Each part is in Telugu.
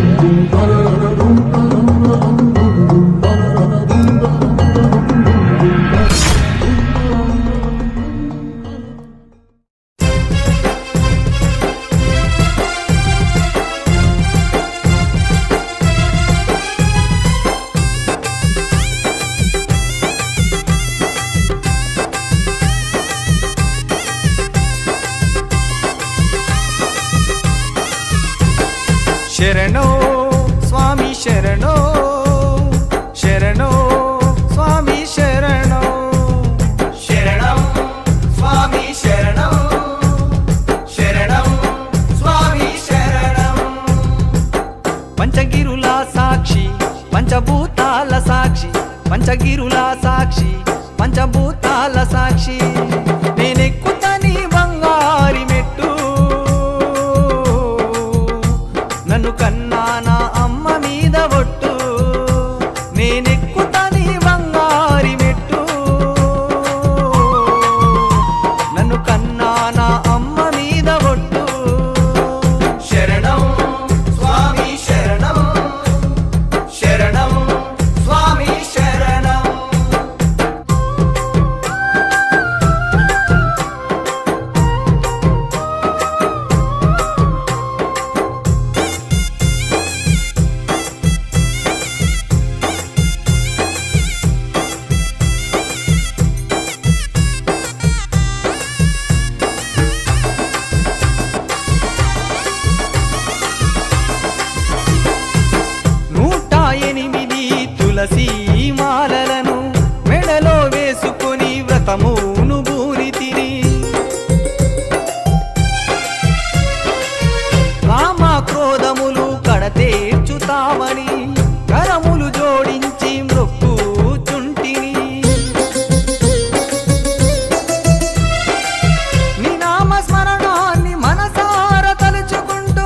శరణో స్వామి శరణో శరణో స్వామి శరణో శరణం స్వామి శరణం శరణం స్వామి శరణం పంచగిరుల సాక్షి పంచభూతాల సాక్షి పంచగిరుల సాక్షి పంచభూతాల సాక్షి నేనెక్కుతని బంగారి మెట్టు నన్ను కన్నా నా అమ్మ మీద ఒట్టు నేనెక్కుతని బంగారి మెట్టు నన్ను కన్నా నా అమ్మ మీద ఒట్టు శరణం స్వామి శరణం శరణం స్వామి శరణం తులసీ మాలలను మెడలో వేసుకొని వ్రతమును బూరితిరి కామ క్రోధములు కడతేర్చుతామని కరములు జోడించి మొక్కుచుంటిని నీ నామ స్మరణాన్ని మనసార తలుచుకుంటూ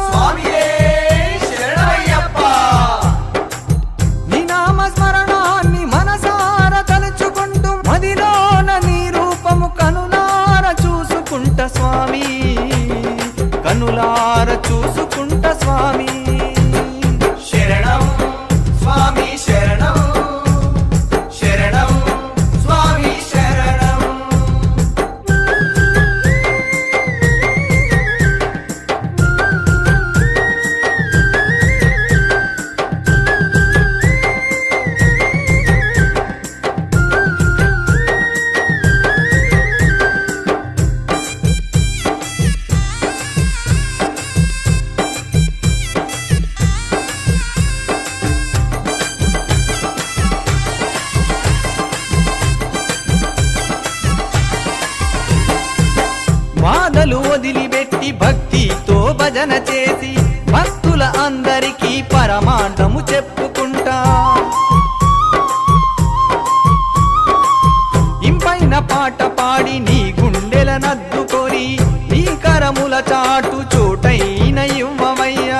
స్మరణాన్ని మనసార తలుచుకుంటూ మదిలోన నీ రూపము కనులార చూసుకుంట స్వామి కనులార చూసుకుంట స్వామి శరణం స్వామి శరణం శరణం స్వామి శరణం బాధలు వదిలిపెట్టి భక్తితో భజన చేసి భక్తుల అందరికీ పరమార్థము చెప్పుకుంటా ఇంపైన పాట పాడి నీ గుండెల నద్దుకొని నీ కరముల చాటు చోటైన ఇవ్వవయ్యా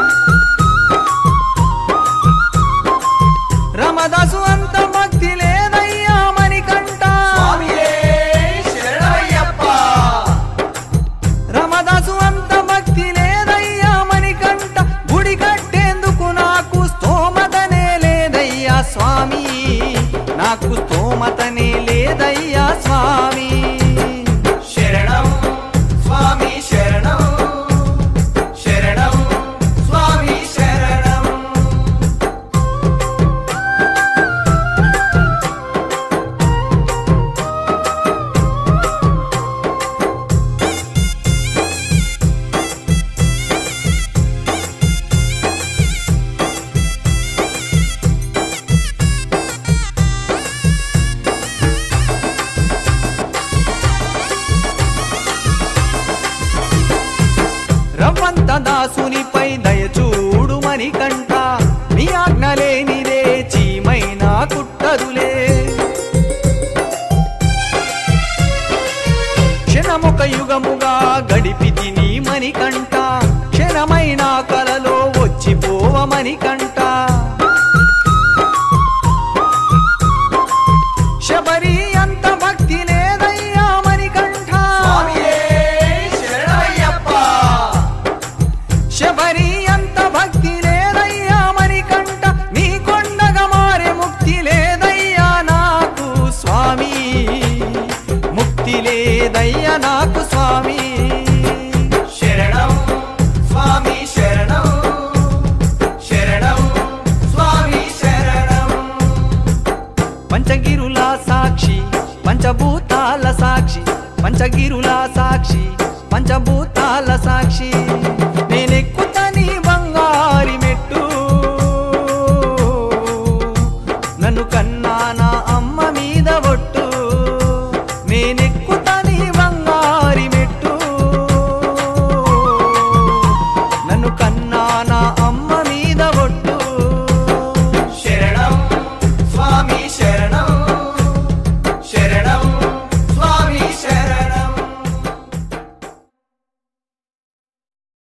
రమదాసు అంత భక్తి లేదయ్యా మణికంఠ రమదాసు అంత భక్తి లేదయ్యా పంచగిరుల సాక్షి పంచభూత